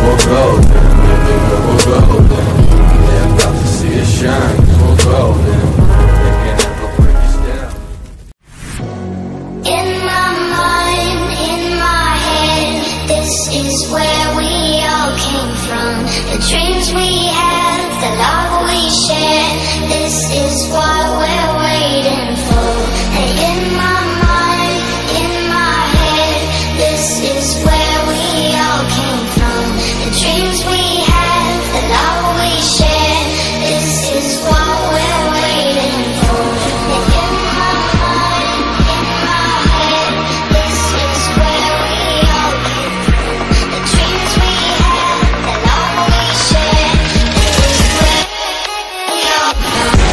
we're golden. Yeah, we're golden. Yeah, about to see it shine, 'cause we're golden. They can't ever break us down. In my mind, in my head, this is where we all came from. The dreams we had, the love we shared, this is what we're waiting for. And in my mind, in my head, this is where we all came from. The dreams we had, the love we shared, this is what we're waiting for. And in my mind, in my head, this is where we all came from. The dreams we had, the love we shared, this is where we all came from.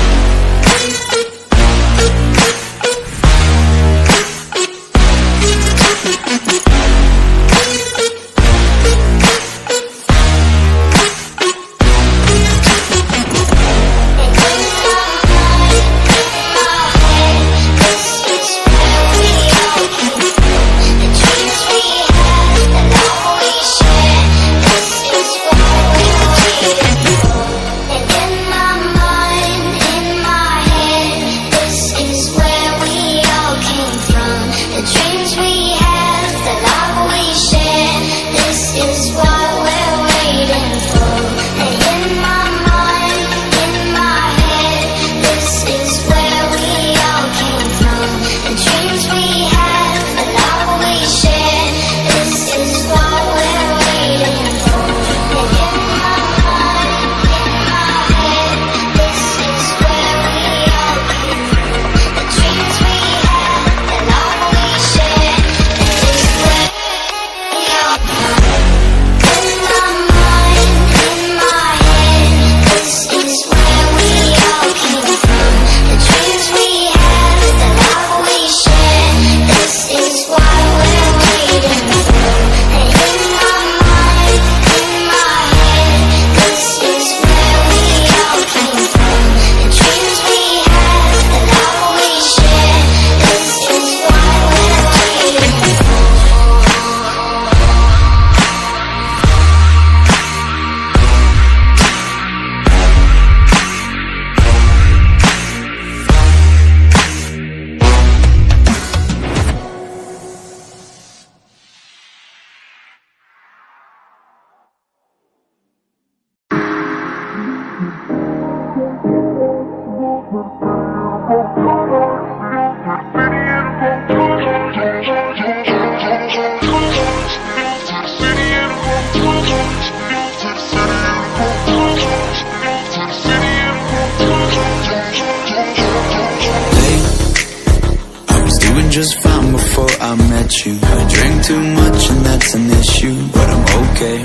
Just fine before I met you. I drink too much and that's an issue, but I'm okay.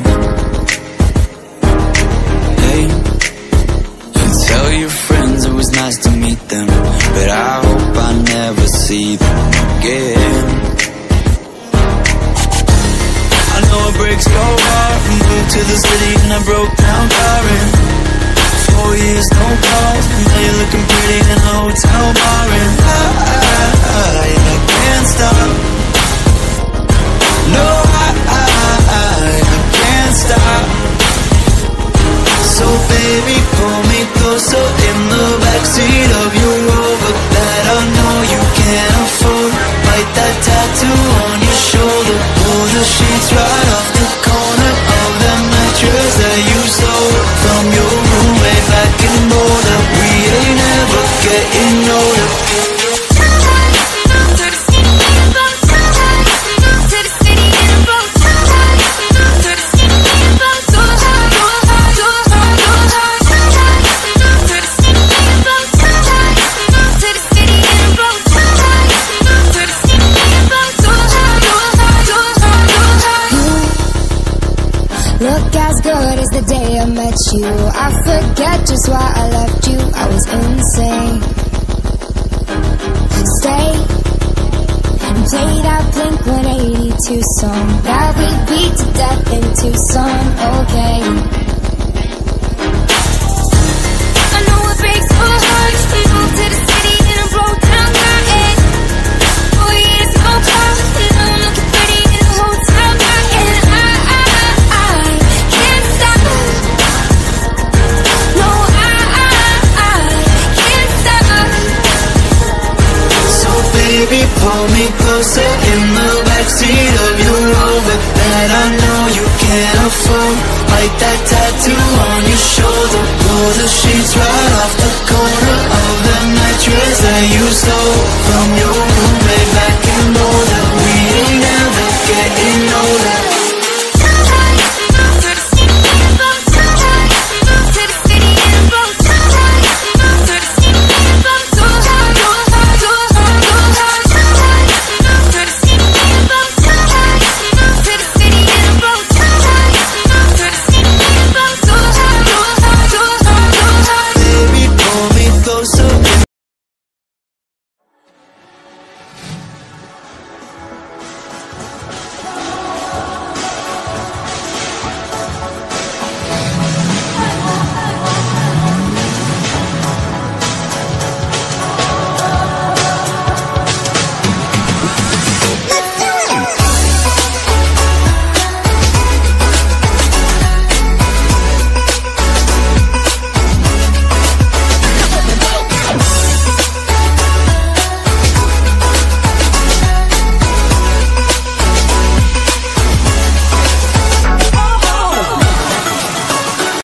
Hey, you tell your friends it was nice to meet them, but I hope I never see them again. I know it breaks your heart. Moved to the city and I broke down crying. 4 years, no calls, now you're looking pretty in a hotel bar. And I can't stop. No, I can't stop. So baby, pull me closer in the backseat of your Rover that I know you can't afford. Bite that tattoo on your shoulder. Pull the sheets right off the corner of that mattress that you stole from your roommate back in Boulder. We ain't ever getting older. Look as good as the day I met you. I forget just why I left you. I was insane. Stay and play that Blink-182 song that we beat to death in Tucson. Okay. I know it breaks your heart. We moved to the city and I broke down crying. 4 years, no call, and I'm looking pretty in a hotel bar. And I pull me closer in the backseat of your Rover that I know you can't afford. Like that tattoo on your shoulder, pull the sheets right off the corner of the mattress that you stole.